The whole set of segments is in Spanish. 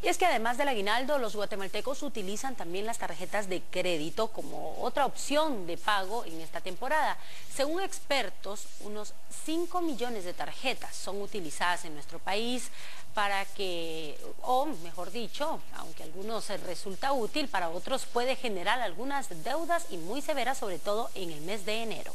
Y es que además del aguinaldo, los guatemaltecos utilizan también las tarjetas de crédito como otra opción de pago en esta temporada. Según expertos, unos 5 millones de tarjetas son utilizadas en nuestro país para que, o mejor dicho, aunque a algunos resulta útil, para otros puede generar algunas deudas y muy severas, sobre todo en el mes de enero.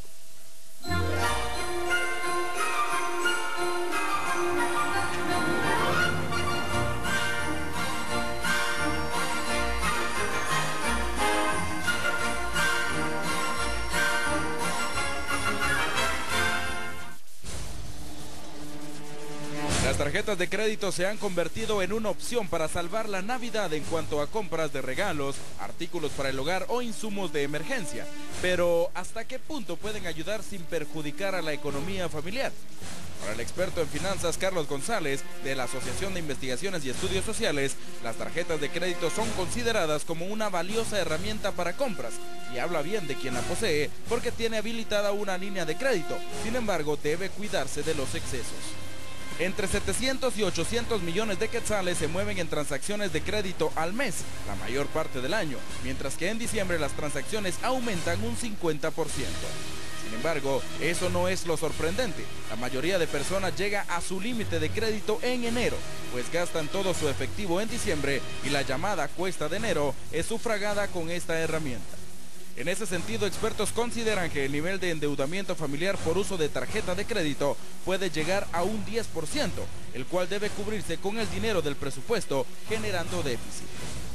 Las tarjetas de crédito se han convertido en una opción para salvar la Navidad en cuanto a compras de regalos, artículos para el hogar o insumos de emergencia. Pero, ¿hasta qué punto pueden ayudar sin perjudicar a la economía familiar? Para el experto en finanzas Carlos González, de la Asociación de Investigaciones y Estudios Sociales, las tarjetas de crédito son consideradas como una valiosa herramienta para compras, y habla bien de quien la posee porque tiene habilitada una línea de crédito. Sin embargo, debe cuidarse de los excesos. Entre 700 y 800 millones de quetzales se mueven en transacciones de crédito al mes, la mayor parte del año, mientras que en diciembre las transacciones aumentan un 50%. Sin embargo, eso no es lo sorprendente. La mayoría de personas llega a su límite de crédito en enero, pues gastan todo su efectivo en diciembre y la llamada cuesta de enero es sufragada con esta herramienta. En ese sentido, expertos consideran que el nivel de endeudamiento familiar por uso de tarjeta de crédito puede llegar a un 10%, el cual debe cubrirse con el dinero del presupuesto, generando déficit.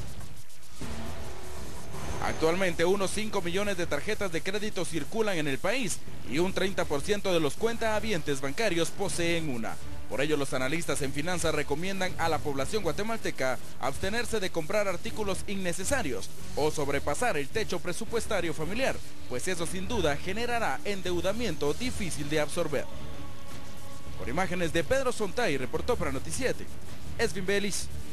Actualmente, unos 5 millones de tarjetas de crédito circulan en el país y un 30% de los cuentahabientes bancarios poseen una. Por ello, los analistas en finanzas recomiendan a la población guatemalteca abstenerse de comprar artículos innecesarios o sobrepasar el techo presupuestario familiar, pues eso sin duda generará endeudamiento difícil de absorber. Por imágenes de Pedro Sontay, reportó para Noticiete, Esvin Belis.